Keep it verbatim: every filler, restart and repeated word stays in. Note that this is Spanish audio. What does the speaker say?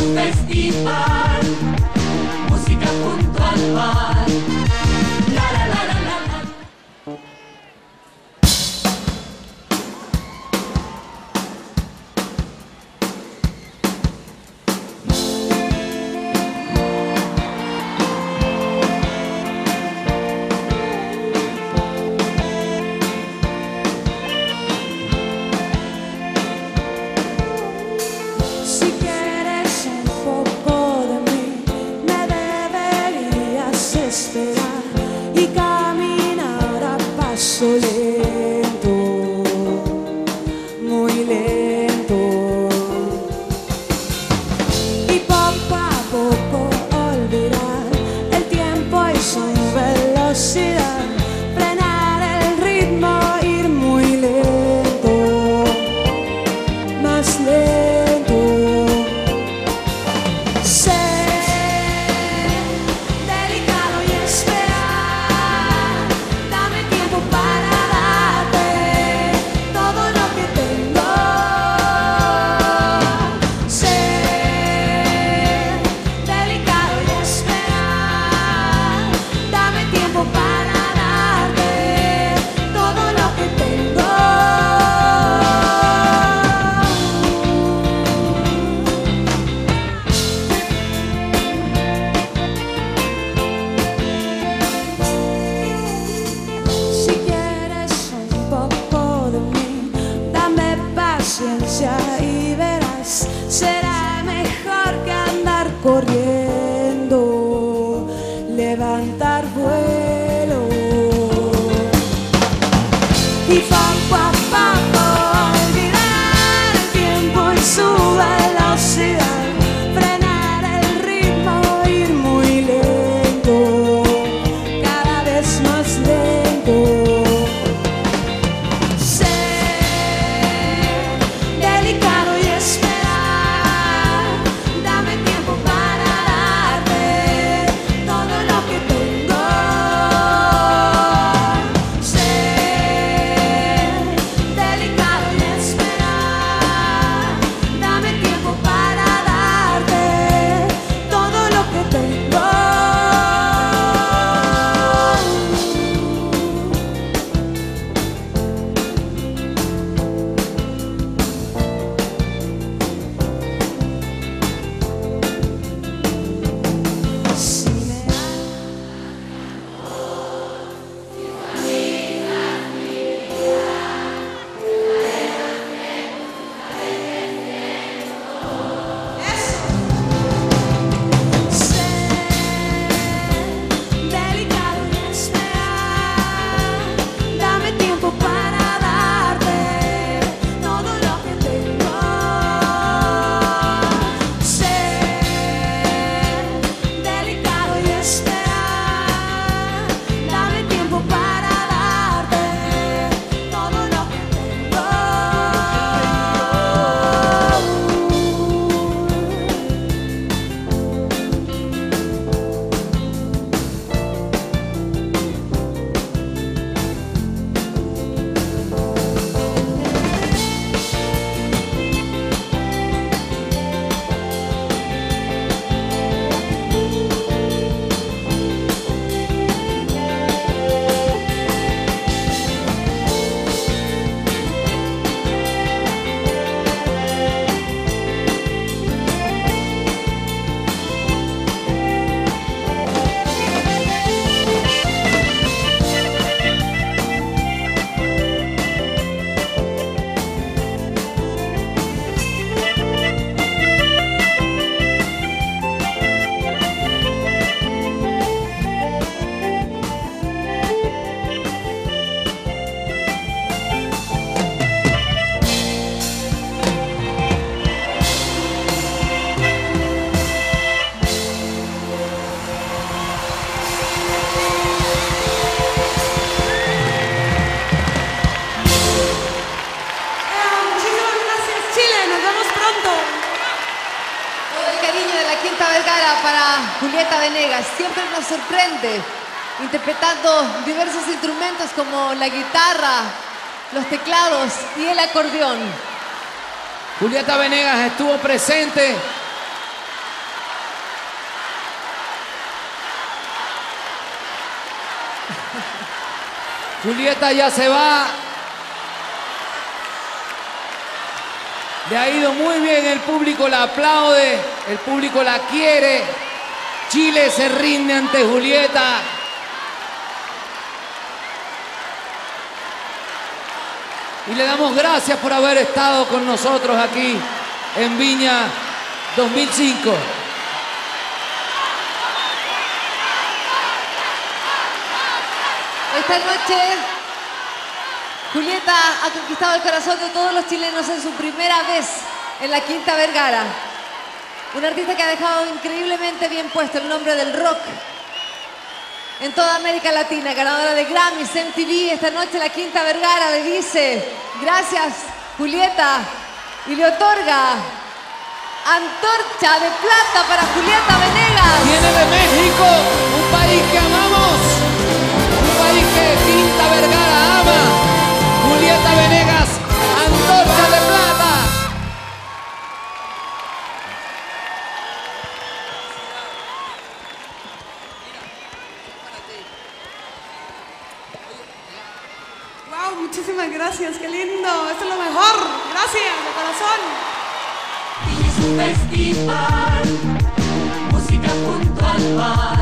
un festival, música junto al mar. La la la la la la. Y caminar a paso lento, muy lento, y poco a poco olvidar el tiempo y su velocidad, frenar el ritmo, ir muy lento, más lento. Sé y verás, será mejor que andar corriendo, levantar vuelo y poco a poco olvidar el tiempo y su velocidad, frenar el ritmo, ir muy lento, cada vez más lento. Para Julieta Venegas, siempre nos sorprende interpretando diversos instrumentos como la guitarra, los teclados y el acordeón. Julieta Venegas estuvo presente Julieta ya se va. Le ha ido muy bien, el público la aplaude, el público la quiere. Chile se rinde ante Julieta. Y le damos gracias por haber estado con nosotros aquí en Viña dos mil cinco. Esta noche, Julieta ha conquistado el corazón de todos los chilenos en su primera vez en la Quinta Vergara. Una artista que ha dejado increíblemente bien puesto el nombre del rock en toda América Latina, ganadora de Grammys, M T V. Esta noche la Quinta Vergara le dice gracias, Julieta, y le otorga Antorcha de Plata para Julieta Venegas. Viene de México, un país que amamos, un país que Quinta Vergara ama. Julieta Venegas, Antorcha de Plata. Wow, muchísimas gracias, qué lindo, esto es lo mejor. Gracias, de corazón. Viña es un festival, música junto al mar.